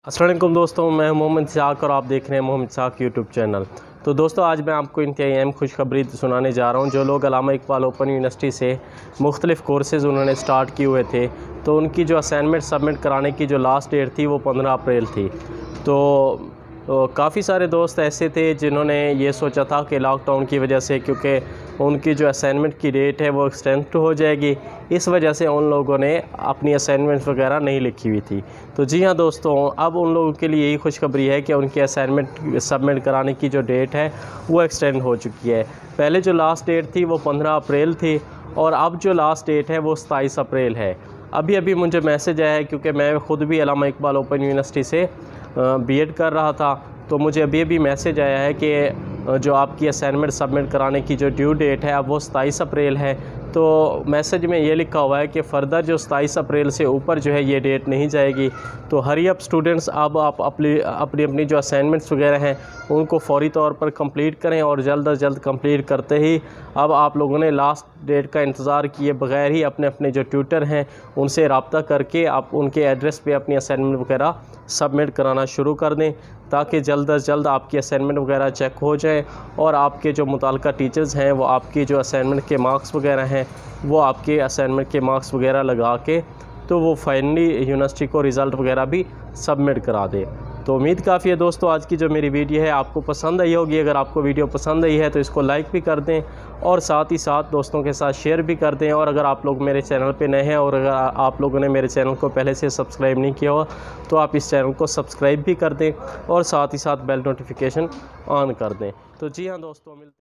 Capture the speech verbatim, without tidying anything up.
अस्सलाम वालेकुम दोस्तों, मैं मोहम्मद इसाक और आप देख रहे हैं मोहम्मद इसाक यूट्यूब चैनल। तो दोस्तों, आज मैं आपको इंतहाई अहम खुशखबरी सुनाने जा रहा हूं। जो लोग अल्लामा इकबाल ओपन यूनिवर्सिटी से मुख्तलिफ़ कोर्सेज़ उन्होंने स्टार्ट किए हुए थे, तो उनकी जो असाइनमेंट सबमिट कराने की जो लास्ट डेट थी वो पंद्रह अप्रैल थी। तो, तो काफ़ी सारे दोस्त ऐसे थे जिन्होंने ये सोचा था कि लॉकडाउन की वजह से, क्योंकि उनकी जो असाइनमेंट की डेट है वो एक्सटेंड हो जाएगी, इस वजह से उन लोगों ने अपनी असाइनमेंट वगैरह नहीं लिखी हुई थी। तो जी हाँ दोस्तों, अब उन लोगों के लिए यही खुशखबरी है कि उनकी असाइनमेंट सबमिट कराने की जो डेट है वो एक्सटेंड हो चुकी है। पहले जो लास्ट डेट थी वो पंद्रह अप्रैल थी और अब जो लास्ट डेट है वो सताईस अप्रैल है। अभी अभी मुझे मैसेज आया है, क्योंकि मैं ख़ुद भी अल्लामा इकबाल ओपन यूनिवर्सिटी से बीएड कर रहा था, तो मुझे अभी अभी मैसेज आया है कि जो आपकी असाइनमेंट सबमिट कराने की जो ड्यू डेट है अब वो सताईस अप्रैल है। तो मैसेज में ये लिखा हुआ है कि फ़र्दर जो सताईस अप्रैल से ऊपर जो है ये डेट नहीं जाएगी। तो हरी अप स्टूडेंट्स, अब आप अपनी अपनी अपनी जो असाइनमेंट्स वगैरह हैं उनको फ़ौरी तौर पर कंप्लीट करें, और जल्द अज जल्द कंप्लीट करते ही अब आप लोगों ने लास्ट डेट का इंतज़ार किए बगैर ही अपने अपने जो ट्यूटर हैं उनसे रब्ता करके आप उनके एड्रेस पे अपनी असाइनमेंट वगैरह सबमिट कराना शुरू कर दें, ताकि जल्द अज जल्द आपकी असाइनमेंट वगैरह चेक हो जाए और आपके जो मुताल्लिका टीचर्स हैं वो आपकी जो असाइनमेंट के मार्क्स वगैरह हैं वो आपके असाइनमेंट के मार्क्स वगैरह लगा के तो वो फाइनली यूनिवर्सिटी को रिज़ल्ट वगैरह भी सबमिट करा दे। तो उम्मीद काफ़ी है दोस्तों, आज की जो मेरी वीडियो है आपको पसंद आई होगी। अगर आपको वीडियो पसंद आई है तो इसको लाइक भी कर दें और साथ ही साथ दोस्तों के साथ शेयर भी कर दें। और अगर आप लोग मेरे चैनल पे नए हैं और अगर आप लोगों ने मेरे चैनल को पहले से सब्सक्राइब नहीं किया हो तो आप इस चैनल को सब्सक्राइब भी कर दें और साथ ही साथ बेल नोटिफिकेशन ऑन कर दें। तो जी हाँ दोस्तों, मिलते